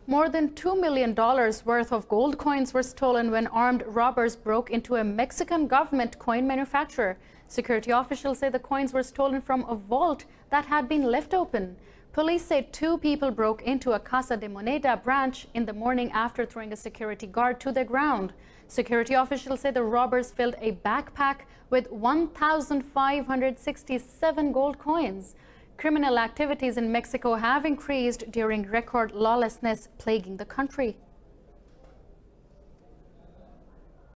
More than $2 million worth of gold coins were stolen when armed robbers broke into a Mexican government coin manufacturer. Security officials say the coins were stolen from a vault that had been left open. Police say 2 people broke into a Casa de Moneda branch in the morning after throwing a security guard to the ground. Security officials say the robbers filled a backpack with 1,567 gold coins. Criminal activities in Mexico have increased during record lawlessness plaguing the country.